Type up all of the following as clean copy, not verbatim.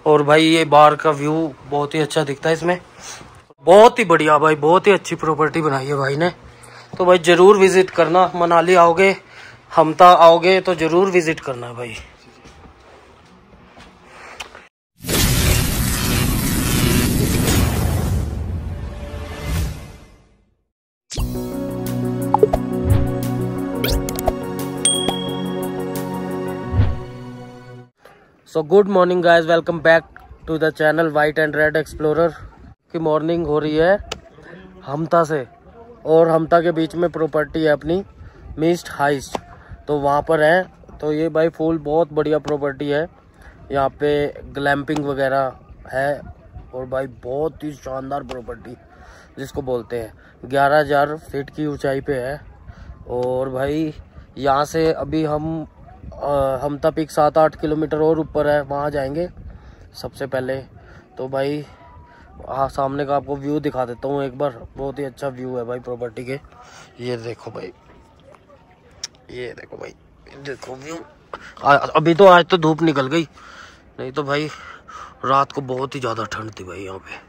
और भाई ये बाहर का व्यू बहुत ही अच्छा दिखता है इसमें। बहुत ही बढ़िया भाई, बहुत ही अच्छी प्रॉपर्टी बनाई है भाई ने। तो भाई जरूर विजिट करना, मनाली आओगे, हमता आओगे तो जरूर विजिट करना भाई। So good morning guys, welcome back to the channel white and red explorer. की मॉर्निंग हो रही है हमता से, और हमता के बीच में प्रॉपर्टी है अपनी मिस्ट हाइस्ट, तो वहाँ पर है। तो ये भाई फुल बहुत बढ़िया प्रॉपर्टी है, यहाँ पे ग्लैम्पिंग वगैरह है। और भाई बहुत ही शानदार प्रॉपर्टी जिसको बोलते हैं, 11,000 फीट की ऊंचाई पे है। और भाई यहाँ से अभी हमता पीक 7-8 किलोमीटर और ऊपर है, वहाँ जाएंगे सबसे पहले। तो भाई सामने का आपको व्यू दिखा देता हूँ एक बार, बहुत ही अच्छा व्यू है भाई प्रॉपर्टी के। ये देखो भाई, ये देखो भाई, देखो व्यू। अभी तो आज तो धूप निकल गई, नहीं तो भाई रात को बहुत ही ज़्यादा ठंड थी भाई यहाँ पे।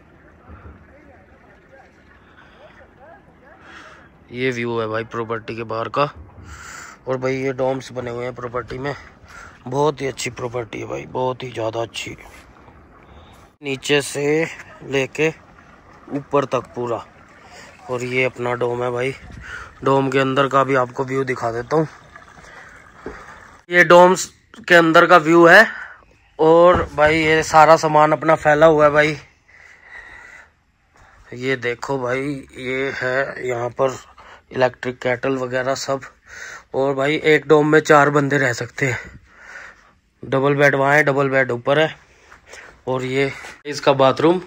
ये व्यू है भाई प्रॉपर्टी के बाहर का। और भाई ये डोम्स बने हुए हैं प्रॉपर्टी में, बहुत ही अच्छी प्रॉपर्टी है भाई, बहुत ही ज़्यादा अच्छी, नीचे से लेके ऊपर तक पूरा। और ये अपना डोम है भाई, डोम के अंदर का भी आपको व्यू दिखा देता हूँ। ये डोम्स के अंदर का व्यू है। और भाई ये सारा सामान अपना फैला हुआ है भाई, ये देखो भाई, ये है यहाँ पर इलेक्ट्रिक केटल वगैरह सब। और भाई एक डोम में 4 बंदे रह सकते हैं, डबल बेड वहाँ है, डबल बेड ऊपर है। और ये इसका बाथरूम।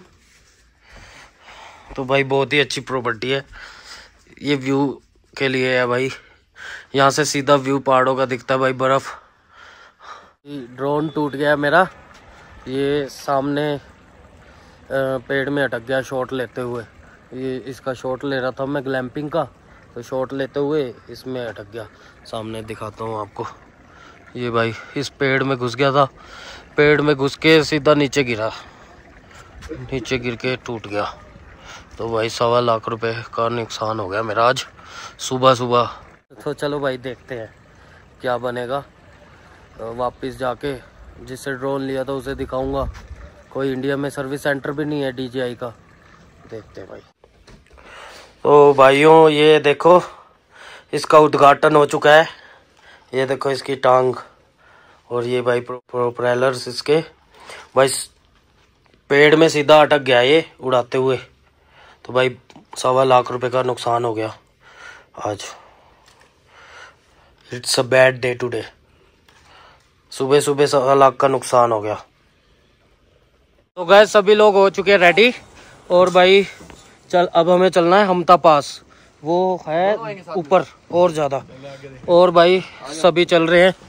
तो भाई बहुत ही अच्छी प्रॉपर्टी है, ये व्यू के लिए है भाई। यहाँ से सीधा व्यू पहाड़ों का दिखता है भाई, बर्फ। ड्रोन टूट गया मेरा, ये सामने पेड़ में अटक गया शॉट लेते हुए। ये इसका शॉट ले रहा था मैं ग्लैम्पिंग का, तो शॉट लेते हुए इसमें अटक गया। सामने दिखाता हूँ आपको, ये भाई इस पेड़ में घुस गया था, पेड़ में घुस के सीधा नीचे गिरा, नीचे गिर के टूट गया। तो भाई 1.25 लाख रुपए का नुकसान हो गया मेरा आज सुबह सुबह। तो चलो भाई देखते हैं क्या बनेगा। वापस जाके जिससे ड्रोन लिया था उसे दिखाऊंगा। कोई इंडिया में सर्विस सेंटर भी नहीं है DJI का, देखते हैं भाई। तो भाइयों ये देखो, इसका उद्घाटन हो चुका है। ये देखो इसकी टांग, और ये भाई प्रोपेलर्स इसके भाई पेड़ में सीधा अटक गया ये उड़ाते हुए। तो भाई 1.25 लाख रुपए का नुकसान हो गया आज। It's a bad day today, सुबह सुबह 1.25 लाख का नुकसान हो गया। तो गैस सभी लोग हो चुके हैं रेडी, और भाई अब हमें चलना है हमता पास, वो है ऊपर और ज़्यादा। और भाई सभी चल रहे हैं,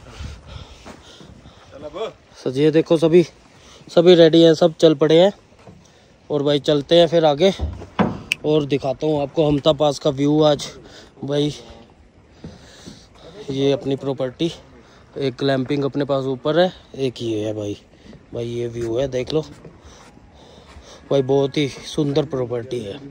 ये देखो सभी रेडी हैं, सब चल पड़े हैं। और भाई चलते हैं फिर आगे, और दिखाता हूँ आपको हमता पास का व्यू आज भाई। ये अपनी प्रॉपर्टी, एक ग्लैम्पिंग अपने पास ऊपर है, एक ये है भाई ये व्यू है, देख लो भाई, बहुत ही सुंदर प्रॉपर्टी है।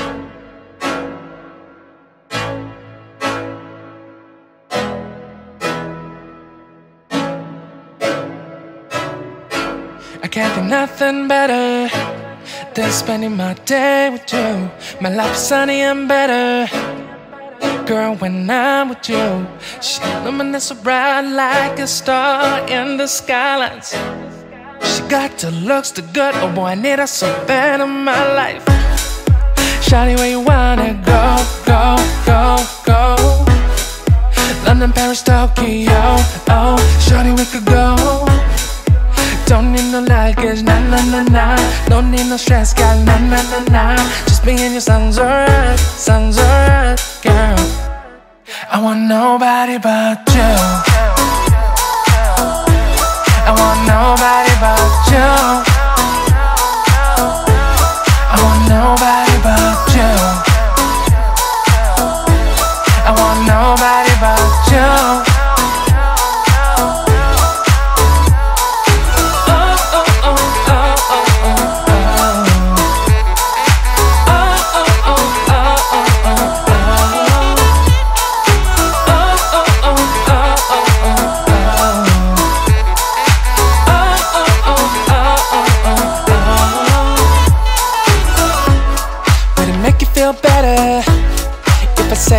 I can't think nothing better than spending my day with you. My life is sunny and better, girl, when I'm with you. She illuminates so bright like a star in the skylines. She got the looks, the good, oh boy, I need her so bad in my life. Shawty, where you wanna go, go, go, go? London, Paris, Tokyo, oh, shawty, we could go. Don't need no luggage, nah, nah, nah, nah. Don't need no stress, girl, nah, nah, nah, nah. Just me and your sun's alright, girl. I want nobody but you. I want nobody but you. I want nobody but you. I want nobody but you. Oh, oh, oh.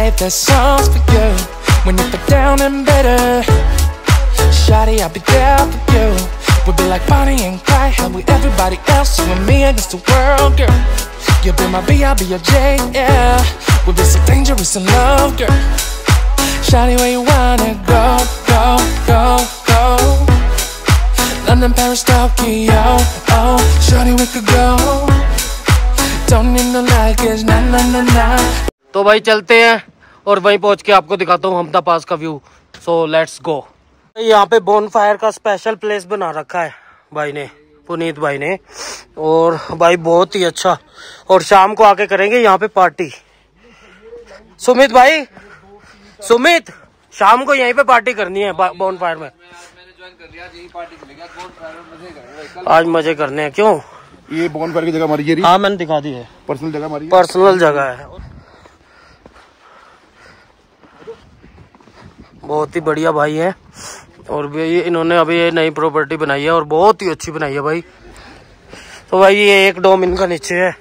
write the songs for you when you feel down and better. Shawty, I'll be there for you. We'll be like Bonnie and Clyde, how with everybody else, you and me against the world, girl. You'll be my B, I'll be your J, yeah. We'll be so dangerous in love, girl. Shawty, where you wanna go, go, go, go? London, Paris, Tokyo, oh. Shawty, we could go. Don't need no luggage, na na na na. तो भाई चलते हैं और वहीं पहुंच के आपको दिखाता हूँ हमदा पास का व्यू। So let's go. यहाँ पे बोनफायर का स्पेशल प्लेस बना रखा है भाई ने, पुनीत भाई ने, और भाई बहुत ही अच्छा। और शाम को आके करेंगे यहाँ पे पार्टी। सुमित भाई, सुमित शाम को यहीं पे पार्टी करनी है बोनफायर में। आज मजे करने हैं। क्यों? ये बोनफायर की जगह हमारी है। हाँ मैंने दिखा दी है, पर्सनल जगह हमारी, पर्सनल जगह है। बहुत ही बढ़िया भाई है। और भी इन्होंने अभी ये नई प्रॉपर्टी बनाई है और बहुत ही अच्छी बनाई है भाई। तो भाई ये एक डोम इनका नीचे है,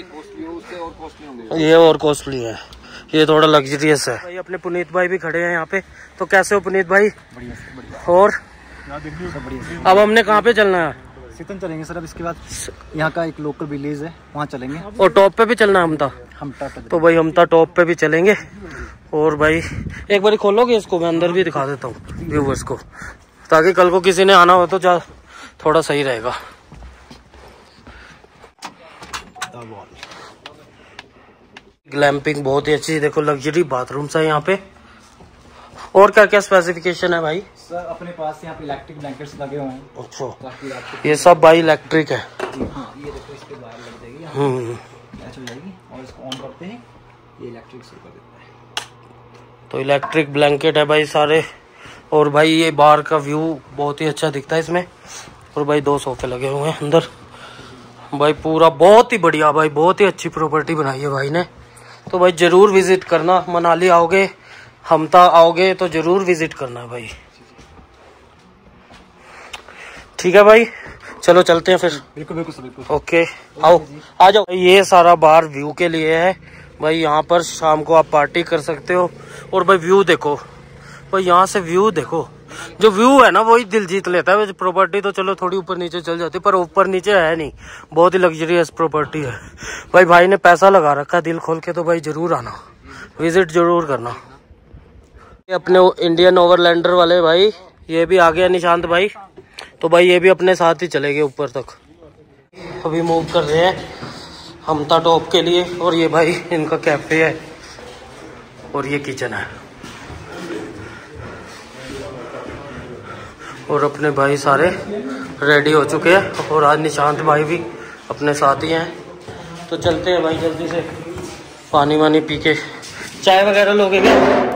ये और कॉस्टली है, ये थोड़ा लग्जरियस है। भाई अपने पुनीत भाई भी खड़े हैं यहाँ पे। तो कैसे हो पुनीत भाई? और अब हमने कहाँ पे चलना है? सीतन चलेंगे सर। अब इसके बाद यहाँ का एक लोकल विलेज है, वहाँ चलेंगे। और टॉप पे भी चलना है हमता? हम टॉप पे। तो भाई हमता टॉप पे भी चलेंगे। और भाई एक बार खोलोगे इसको, मैं अंदर भी दिखा देता हूँ व्यूवर्स को, ताकि कल को किसी ने आना हो तो थोड़ा सही रहेगा। ग्लैम्पिंग बहुत ही अच्छी, देखो लग्जरी बाथरूम्स है यहाँ पे। और क्या क्या स्पेसिफिकेशन है भाई? सर अपने पास यहाँ पे इलेक्ट्रिक ब्लैंकेट्स लगे हुए हैं। अच्छा, ये सब भाई इलेक्ट्रिक है। हाँ, ये देखो इस पे वायर लग जाएगी, मैच हो जाएगी और इसको ऑन करते हैं, ये इलेक्ट्रिक शुरू कर देता है। तो इलेक्ट्रिक ब्लैंकेट है भाई सारे। और भाई ये बाहर का व्यू बहुत ही अच्छा दिखता है इसमें। और भाई 2 सोफे लगे हुए हैं अंदर। भाई पूरा बहुत ही बढ़िया भाई, बहुत ही अच्छी प्रॉपर्टी बनाई है भाई ने। तो भाई जरूर विजिट करना, मनाली आओगे, हमता आओगे तो जरूर विजिट करना है भाई। ठीक है भाई, चलो चलते हैं फिर। बिल्कुल बिल्कुल बिल्कुल। ओके आओ, आ जाओ। ये सारा बाहर व्यू के लिए है भाई। यहाँ पर शाम को आप पार्टी कर सकते हो। और भाई व्यू देखो भाई, यहाँ से व्यू देखो। जो व्यू है ना वही दिल जीत लेता है। प्रॉपर्टी तो चलो थोड़ी ऊपर नीचे चल जाती है, पर ऊपर नीचे है नहीं, बहुत ही लग्जरियस प्रॉपर्टी है भाई। भाई ने पैसा लगा रखा है दिल खोल के, तो भाई जरूर आना, विजिट जरूर करना। ये अपने इंडियन ओवरलैंडर वाले भाई, ये भी आ गया निशांत भाई। तो भाई ये भी अपने साथ ही चले गए ऊपर तक। अभी मूव कर रहे हैं हमता टॉप के लिए। और ये भाई इनका कैफे है और ये किचन है। और अपने भाई सारे रेडी हो चुके हैं और आज निशांत भाई भी अपने साथ ही हैं। तो चलते हैं भाई जल्दी से, पानी वानी पी के। चाय वगैरह लोगे क्या?